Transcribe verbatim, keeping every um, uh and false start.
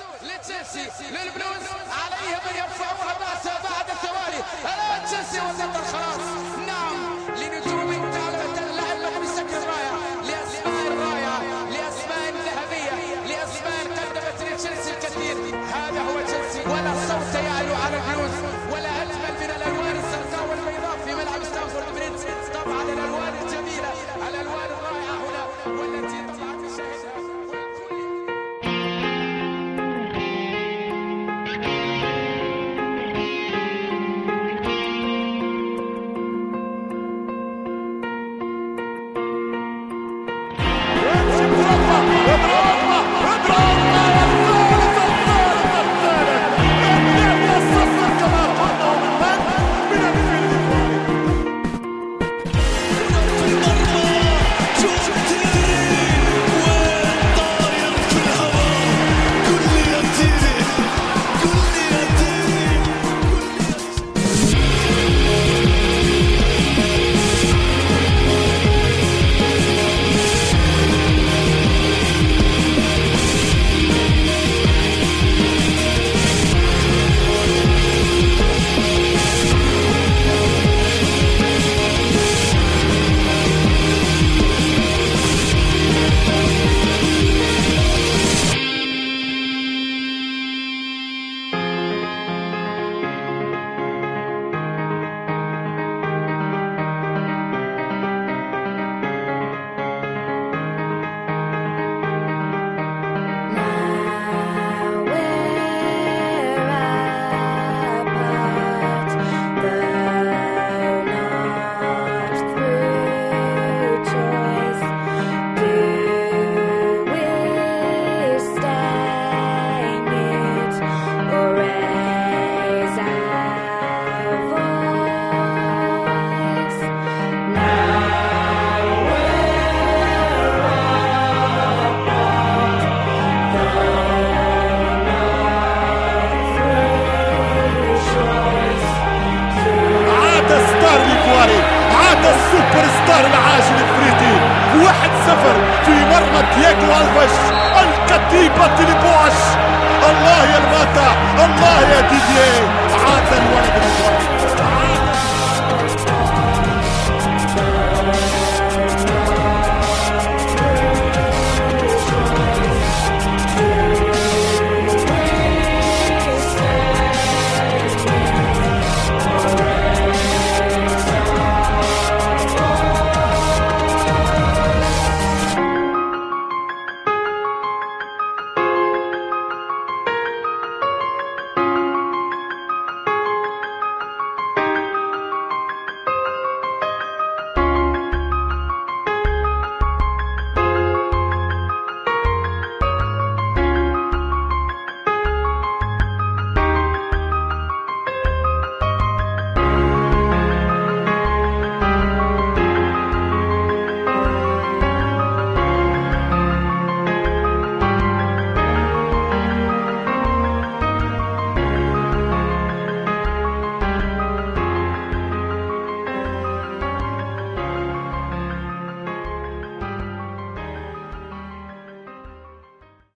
لتشيلسي للبلوز، عليهم ان يرفعوها باسا بعد ثواني. الان تشيلسي وصلت خلاص. نعم، لنجوم اللاعب بسكر الرايه، لاسماء الرايه، لاسماء ذهبيه، لاسماء قدمت لتشيلسي الكثير. هذا هو تشيلسي، ولا صوت يعلو على البلوز، ولا اجمل من الالوان الزرقاء والبيضاء في ملعب ستانفورد بريدج. طبعا الالوان الجميله، الالوان الرائعه هنا والتي طلعت الشاهد. السوبر ستار العاجل الافريقي واحد صفر في مرمى تياغو الفاش. الكتيبة